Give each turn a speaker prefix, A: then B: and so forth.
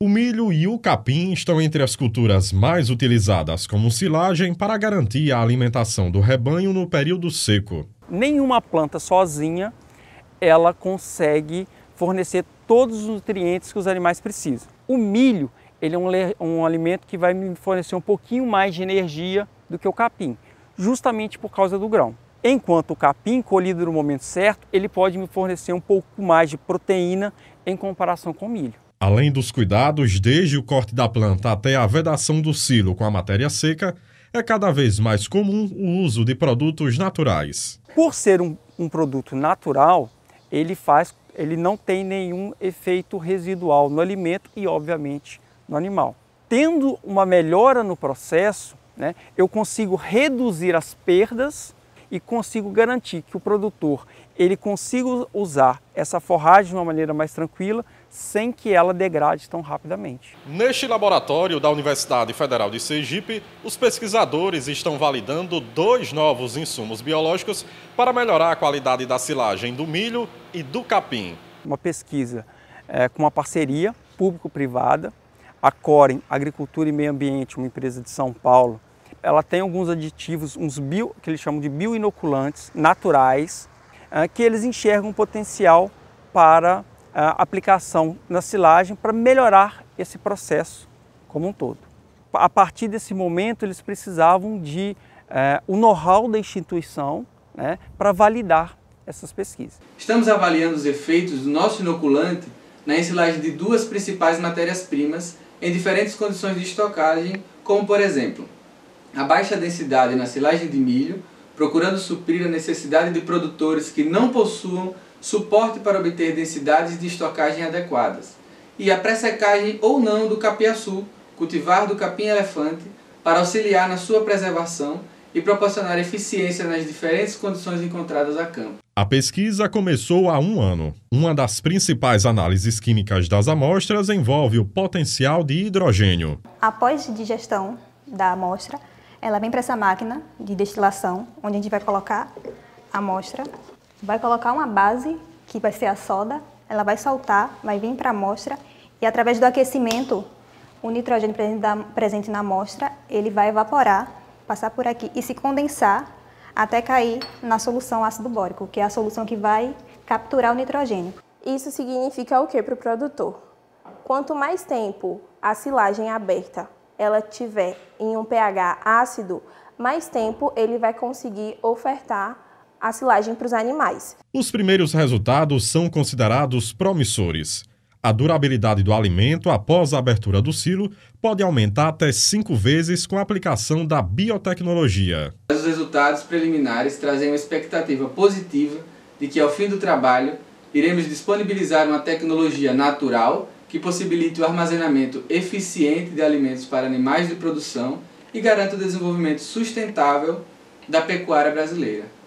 A: O milho e o capim estão entre as culturas mais utilizadas como silagem para garantir a alimentação do rebanho no período seco.
B: Nenhuma planta sozinha ela consegue fornecer todos os nutrientes que os animais precisam. O milho ele é um alimento que vai me fornecer um pouquinho mais de energia do que o capim, justamente por causa do grão. Enquanto o capim, colhido no momento certo, ele pode me fornecer um pouco mais de proteína em comparação com o milho.
A: Além dos cuidados, desde o corte da planta até a vedação do silo com a matéria seca, é cada vez mais comum o uso de produtos naturais.
B: Por ser um produto natural, ele não tem nenhum efeito residual no alimento e, obviamente, no animal. Tendo uma melhora no processo, eu consigo reduzir as perdas e consigo garantir que o produtor ele consiga usar essa forragem de uma maneira mais tranquila, sem que ela degrade tão rapidamente.
A: Neste laboratório da Universidade Federal de Sergipe, os pesquisadores estão validando 2 novos insumos biológicos para melhorar a qualidade da silagem do milho e do capim.
B: Uma pesquisa com uma parceria público-privada, a Corem Agricultura e Meio Ambiente, uma empresa de São Paulo, ela tem alguns aditivos, que eles chamam de bioinoculantes naturais, que eles enxergam um potencial para aplicação na silagem para melhorar esse processo como um todo. A partir desse momento, eles precisavam de o know-how da instituição para validar essas pesquisas.
C: Estamos avaliando os efeitos do nosso inoculante na ensilagem de 2 principais matérias-primas em diferentes condições de estocagem, como por exemplo, a baixa densidade na silagem de milho, procurando suprir a necessidade de produtores que não possuam suporte para obter densidades de estocagem adequadas, e a pré-secagem ou não do capiaçu, cultivar do capim-elefante, para auxiliar na sua preservação e proporcionar eficiência nas diferentes condições encontradas a campo.
A: A pesquisa começou há 1 ano. Uma das principais análises químicas das amostras envolve o potencial de hidrogênio.
D: Após digestão da amostra, ela vem para essa máquina de destilação, onde a gente vai colocar a amostra, vai colocar uma base, que vai ser a soda, ela vai soltar, vai vir para a amostra e através do aquecimento, o nitrogênio presente na amostra, ele vai evaporar, passar por aqui e se condensar até cair na solução ácido bórico, que é a solução que vai capturar o nitrogênio.
E: Isso significa o que para o produtor? Quanto mais tempo a silagem aberta ela tiver em um pH ácido, mais tempo ele vai conseguir ofertar a silagem para os animais.
A: Os primeiros resultados são considerados promissores. A durabilidade do alimento após a abertura do silo pode aumentar até 5 vezes com a aplicação da biotecnologia.
C: Os resultados preliminares trazem uma expectativa positiva de que, ao fim do trabalho, iremos disponibilizar uma tecnologia natural que possibilite o armazenamento eficiente de alimentos para animais de produção e garanta o desenvolvimento sustentável da pecuária brasileira.